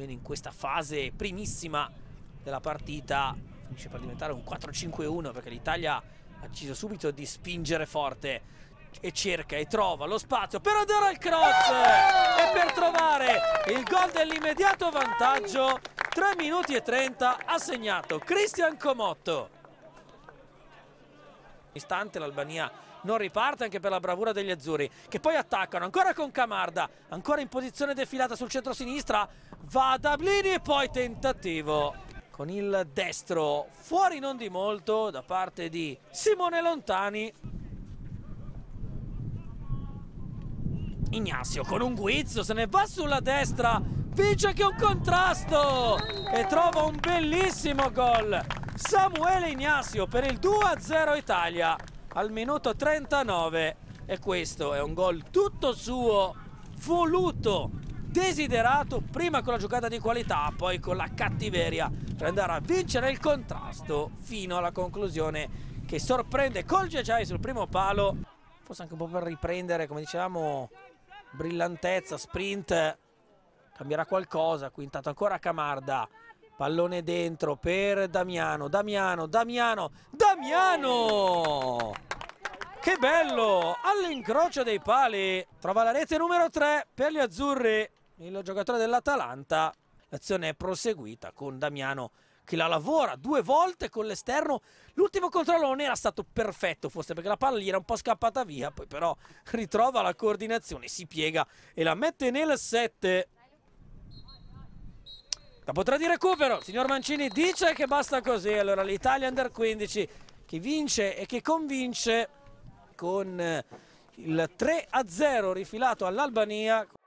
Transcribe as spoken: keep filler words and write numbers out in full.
almeno in questa fase primissima della partita, finisce per diventare un quattro cinque uno, perché l'Italia ha deciso subito di spingere forte e cerca e trova lo spazio per andare al cross e per trovare il gol dell'immediato vantaggio. Tre minuti e trenta ha segnato Cristian Comotto. Istante l'Albania non riparte anche per la bravura degli azzurri, che poi attaccano ancora con Camarda, ancora in posizione defilata sul centro-sinistra, va a Dablini e poi tentativo con il destro fuori non di molto da parte di Simone Lontani. Ignazio con un guizzo se ne va sulla destra, vince che un contrasto e trova un bellissimo gol Samuele Ignazio per il due a zero Italia al minuto trentanove, e questo è un gol tutto suo, voluto, desiderato, prima con la giocata di qualità, poi con la cattiveria per andare a vincere il contrasto fino alla conclusione, che sorprende col Giai sul primo palo, forse anche un po' per riprendere, come dicevamo, brillantezza, sprint, cambierà qualcosa. Qui intanto ancora Camarda, pallone dentro per Damiano, Damiano, Damiano, Damiano! Che bello! All'incrocio dei pali, trova la rete numero tre per gli azzurri, il giocatore dell'Atalanta. L'azione è proseguita con Damiano che la lavora due volte con l'esterno. L'ultimo controllo non era stato perfetto, forse perché la palla gli era un po' scappata via, poi però ritrova la coordinazione, si piega e la mette nel sette. La potrà di recupero, signor Mancini dice che basta così. Allora l'Italia under quindici che vince e che convince con il tre a zero rifilato all'Albania.